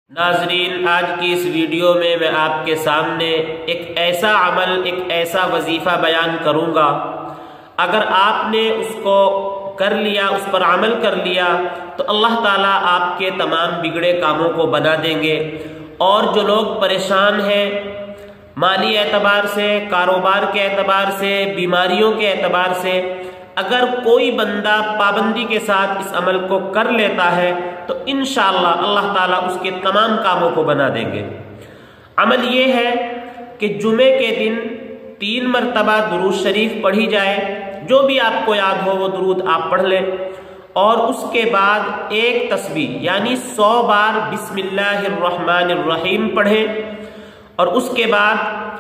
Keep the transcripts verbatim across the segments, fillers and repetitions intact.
ناظرین، آج کی اس ویڈیو میں میں آپ کے سامنے ایک ایسا عمل، ایک ایسا وظیفہ بیان کروں گا، اگر آپ نے اس کو کر لیا، اس پر عمل کر لیا تو اللہ تعالیٰ آپ کے تمام بگڑے کاموں کو بنا دیں گے۔ اور جو لوگ پریشان ہیں مالی اعتبار سے، کاروبار کے اعتبار سے، بیماریوں کے اعتبار سے، اگر کوئی بندہ پابندی کے ساتھ اس عمل کو کر لیتا ہے تو انشاءاللہ اللہ تعالیٰ اس کے تمام کاموں کو بنا دیں گے۔ عمل یہ ہے کہ جمعے کے دن تین مرتبہ درود شریف پڑھی جائے، جو بھی آپ کو یاد ہو وہ درود آپ پڑھ لیں، اور اس کے بعد ایک تسبیح یعنی سو بار بسم اللہ الرحمن الرحیم پڑھیں، اور اس کے بعد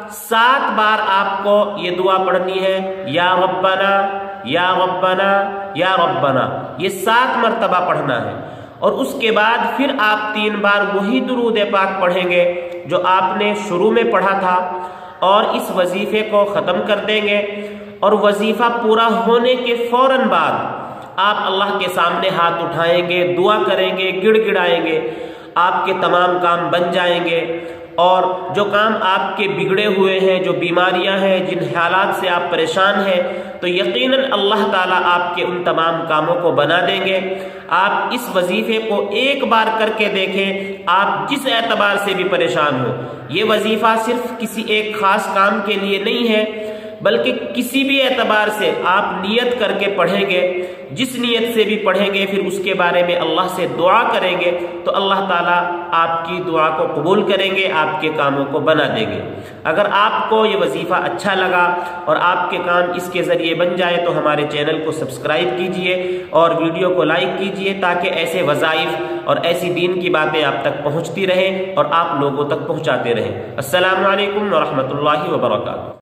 سات بار آپ کو یہ دعا پڑھنی ہے، یا ربنا یا ربنا یا ربنا، یہ سات مرتبہ پڑھنا ہے۔ اور اس کے بعد پھر آپ تین بار وہی درود پاک پڑھیں گے جو آپ نے شروع میں پڑھا تھا، اور اس وظیفے کو ختم کر دیں گے۔ اور وظیفہ پورا ہونے کے فوراً بعد آپ اللہ کے سامنے ہاتھ اٹھائیں گے، دعا کریں گے، گڑ گڑائیں گے، آپ کے تمام کام بن جائیں گے۔ اور جو کام آپ کے بگڑے ہوئے ہیں، جو بیماریاں ہیں، جن حالات سے آپ پریشان ہیں، تو یقیناً اللہ تعالیٰ آپ کے ان تمام کاموں کو بنا دیں گے۔ آپ اس وظیفے کو ایک بار کر کے دیکھیں، آپ جس اعتبار سے بھی پریشان ہو۔ یہ وظیفہ صرف کسی ایک خاص کام کے لیے نہیں ہے، بلکہ کسی بھی اعتبار سے آپ نیت کر کے پڑھیں گے، جس نیت سے بھی پڑھیں گے، پھر اس کے بارے میں اللہ سے دعا کریں گے تو اللہ تعالیٰ آپ کی دعا کو قبول کریں گے، آپ کے کاموں کو بنا دیں گے۔ اگر آپ کو یہ وظیفہ اچھا لگا اور آپ کے کام اس کے ذریعے بن جائے تو ہمارے چینل کو سبسکرائب کیجئے اور ویڈیو کو لائک کیجئے، تاکہ ایسے وظائف اور ایسی دین کی باتیں آپ تک پہنچتی رہیں اور آپ لوگوں تک پہنچاتے رہیں۔ السلام علیکم ورحمۃ اللہ وبرکاتہ۔